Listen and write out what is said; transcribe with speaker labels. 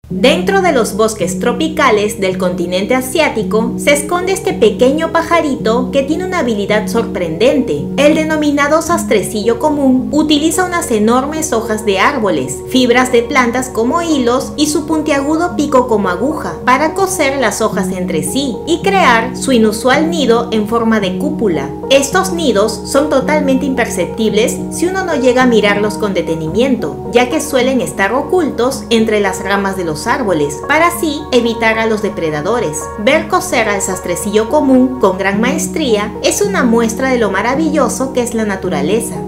Speaker 1: Dentro de los bosques tropicales del continente asiático se esconde este pequeño pajarito que tiene una habilidad sorprendente. El denominado sastrecillo común utiliza unas enormes hojas de árboles, fibras de plantas como hilos y su puntiagudo pico como aguja para coser las hojas entre sí y crear su inusual nido en forma de cúpula. Estos nidos son totalmente imperceptibles si uno no llega a mirarlos con detenimiento, ya que suelen estar ocultos entre las ramas de los árboles, para así evitar a los depredadores. Ver coser al sastrecillo común con gran maestría es una muestra de lo maravilloso que es la naturaleza.